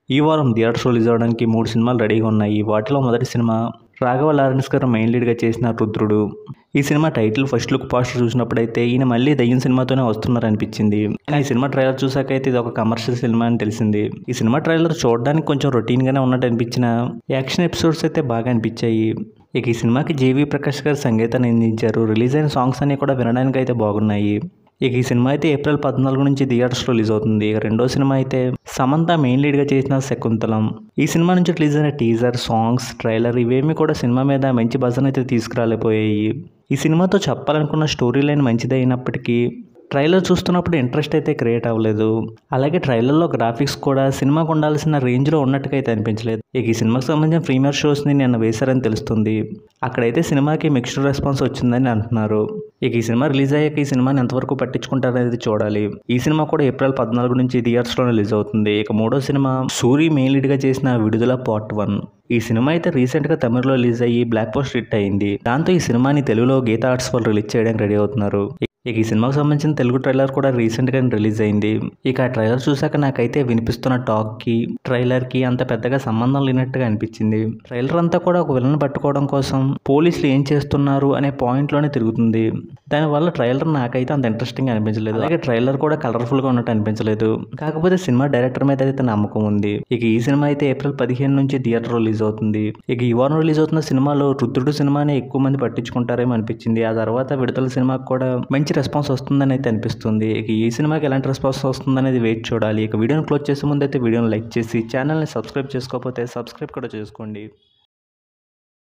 ఈ వారం theatres release అవ్వడానికి 3 సినిమాలు రెడీగా ఉన్నాయి. వాటిలో మొదటి సినిమా రాఘవ లారెన్స్ గారు మెయిన్ లీడ్గా చేసిన రుద్రుడు. ఈ cinema title first look poster చూసినప్పుడైతే ఈయన మళ్ళీ దయ్యం సినిమాతోనే వస్తున్నారనిపించింది. కానీ ఈ సినిమా ట్రైలర్ చూసాకైతే ఇది ఒక కమర్షియల్ సినిమా అని తెలిసింది. ఈ సినిమా ట్రైలర్ చూడడానికి కొంచెం రొటీన్గానే ఉన్నట్టు అనిపించిన యాక్షన్ ఎపిసోడ్స్ అయితే బాగా అనిపించాయి. ఇక ఈ సినిమాకి జేవి ప్రకాష్ గారు సంగీతాన్ని అందించారు. రిలీజ్ అయిన సాంగ్స్ అన్ని కూడా వినడానికి అయితే బాగున్నాయి. ఇక ఈ సినిమా అయితే ఏప్రిల్ 14 నుంచి థియేటర్స్లో రిలీజ్ అవుతుంది. ఇక రెండో సినిమా అయితే సమంత మెయిన్ లీడ్గా చేసిన శకుంతలం. ఈ సినిమా నుంచి రిలీజ్ అయిన టీజర్, సాంగ్స్, ట్రైలర్ ఇవేమీ కూడా సినిమా మీద మంచి బజన్ అయితే తీసుకురాలేకపోయాయి. ఈ సినిమాతో చెప్పాలనుకున్న స్టోరీ లైన్ మంచిదే అయినప్పటికీ ట్రైలర్ చూస్తున్నప్పుడు ఇంట్రెస్ట్ అయితే క్రియేట్ అవ్వలేదు. అలాగే ట్రైలర్లో గ్రాఫిక్స్ కూడా సినిమాకు ఉండాల్సిన రేంజ్లో ఉన్నట్టుగా అయితే అనిపించలేదు. ఇక ఈ సినిమాకి సంబంధించిన ప్రీమియర్ షోస్ని నిన్న వేశారని తెలుస్తుంది. అక్కడైతే సినిమాకి మిక్స్డ్ రెస్పాన్స్ వచ్చిందని అంటున్నారు. ఇక ఈ సినిమా రిలీజ్ అయ్యాక ఈ సినిమాని ఎంతవరకు పట్టించుకుంటారనేది చూడాలి. ఈ సినిమా కూడా ఏప్రిల్ 14 నుంచి థియేటర్స్లో రిలీజ్ అవుతుంది. ఇక మూడో సినిమా సూరి మెయిన్ లీడ్గా చేసిన విడుదల పార్ట్ 1. ఈ సినిమా అయితే రీసెంట్గా తమిళలో రిలీజ్ అయ్యి బ్లాక్ బస్టర్ హిట్ అయింది. దాంతో ఈ సినిమాని తెలుగులో గీతా ఆర్ట్స్ వాళ్ళు రిలీజ్ చేయడానికి రెడీ అవుతున్నారు. ఇక ఈ సినిమాకు సంబంధించిన తెలుగు ట్రైలర్ కూడా రీసెంట్గా రిలీజ్ అయింది. ఇక ఆ ట్రైలర్ చూసాక నాకైతే వినిపిస్తున్న టాక్కి ట్రైలర్కి అంత పెద్దగా సంబంధం లేనట్టుగా అనిపించింది. ట్రైలర్ అంతా కూడా ఒక విలన్ పట్టుకోవడం కోసం పోలీసులు ఏం చేస్తున్నారు అనే పాయింట్లోనే తిరుగుతుంది. దానివల్ల ట్రైలర్ నాకైతే అంత ఇంట్రెస్టింగ్ అనిపించలేదు. అలాగే ట్రైలర్ కూడా కలర్ఫుల్గా ఉన్నట్టు అనిపించలేదు. కాకపోతే సినిమా డైరెక్టర్ మీద అయితే నమ్మకం ఉంది. ఇక ఈ సినిమా అయితే ఏప్రిల్ 15 నుంచి థియేటర్ రిలీజ్ అవుతుంది. ఇక ఈ వారం రిలీజ్ అవుతున్న సినిమాలో రుద్రుడు సినిమాని ఎక్కువ మంది పట్టించుకుంటారేమో అనిపించింది. ఆ తర్వాత విడుదల సినిమాకి కూడా మంచి రెస్పాన్స్ వస్తుందని అయితే అనిపిస్తుంది. ఇక ఈ సినిమాకి ఎలాంటి రెస్పాన్స్ వస్తుందనేది వెయిట్ చూడాలి. ఇక వీడియోని క్లోజ్ చేసే ముందు అయితే వీడియోని లైక్ చేసి ఛానల్ని సబ్స్క్రైబ్ చేసుకోకపోతే సబ్స్క్రైబ్ కూడా చేసుకోండి.